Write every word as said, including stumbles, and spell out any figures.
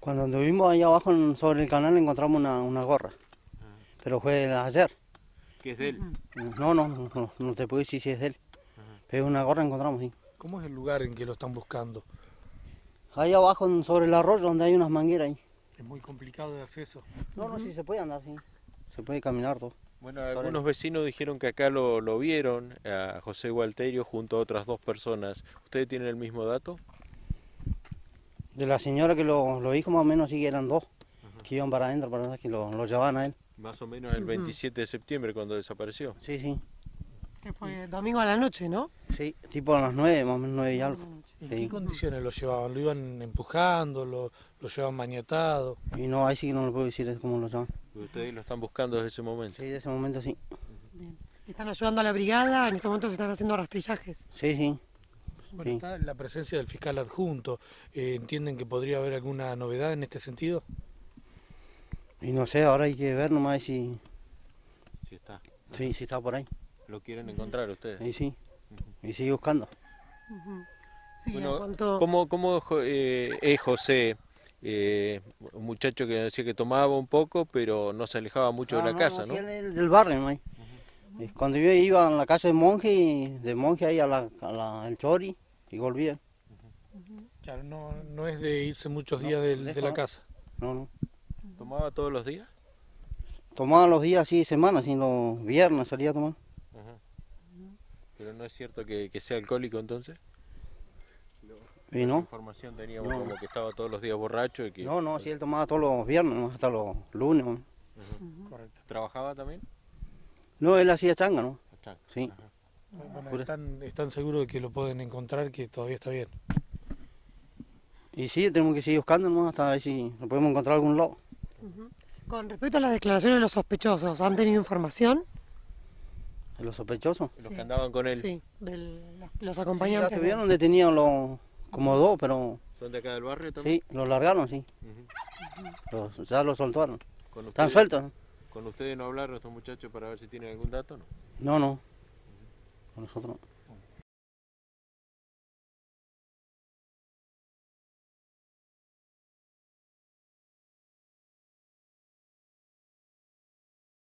Cuando anduvimos allá abajo en- sobre el canal encontramos una, una gorra, Ah, pero fue ayer. ¿qué es de él? No, no, no, no, no te puedo decir si es de él, Ajá. pero una gorra encontramos, sí. ¿Cómo es el lugar en que lo están buscando? Ahí abajo en- sobre el arroyo donde hay unas mangueras ahí. Es muy complicado de acceso. No, no, sí se puede andar, sí. Se puede caminar todo. Bueno, Sobre algunos el- vecinos dijeron que acá lo, lo vieron, a José Gualterio junto a otras dos personas. ¿Ustedes tienen el mismo dato? De la señora que lo, lo dijo más o menos, sí que eran dos, Ajá. que iban para adentro, para que lo, lo llevaban a él. Más o menos el Ujú. veintisiete de septiembre cuando desapareció. Sí, sí, Que fue domingo a la noche, ¿no? sí, tipo a las nueve, más o menos nueve y algo. ¿En Sí. qué condiciones lo llevaban? ¿Lo iban empujando? ¿Lo, lo llevaban maniatado? Y no, ahí sí que no le puedo decir cómo lo llaman. Ustedes lo están buscando desde ese momento. Sí, de ese momento sí. Bien. Están ayudando a la brigada, en este momento se están haciendo rastrillajes. Sí, sí. Bueno, Sí. está la presencia del fiscal adjunto. Eh, ¿Entienden que podría haber alguna novedad en este sentido? Y no sé, ahora hay que ver nomás si, Sí está. sí, si está por ahí. ¿Lo quieren encontrar ustedes? Y sí, y sigue buscando. Ujú. Sí, en Bueno, cuanto... ¿cómo, cómo jo- eh, es José? Eh, un muchacho que decía que tomaba un poco, pero no se alejaba mucho de Ah, la no, casa, sí, ¿no? él es del barrio, ¿no? Y cuando yo iba a la casa de monje, y de monje ahí a la, a la- el chori, y volvía. Claro, no, no es de irse muchos No, días del- de lejos, la ¿no? casa. No, no. ¿Tomaba todos los días? Tomaba los días así, semanas, y los viernes salía a tomar. Ajá. Pero no es cierto que, que sea alcohólico entonces. Y Esa no, información teníamos No. como que estaba todos los días borracho y que no, no, sí, él tomaba todos los viernes, ¿no? Hasta los lunes, ¿no? Ajá. Correcto. ¿Trabajaba también? No, él hacía changa, ¿no? Achá. Sí. Ajá. Bueno, Pura- están, están seguros de que lo pueden encontrar, que todavía está bien. Y sí, tenemos que seguir buscando, ¿no? Hasta ver si lo podemos encontrar en algún lado. Ujú. Con respecto a las declaraciones de los sospechosos, ¿han tenido información? De los sospechosos. Los Sí. que andaban con él Sí, de los Ya acompañantes. estuvieron detenidos los, como dos, pero son de acá del barrio también. sí, los largaron, sí. Ujú. Los- ya los soltaron. ¿Con Están ustedes, sueltos, ¿no? ¿Con ustedes no hablaron estos muchachos para ver si tienen algún dato? No. No, no. Con nosotros no.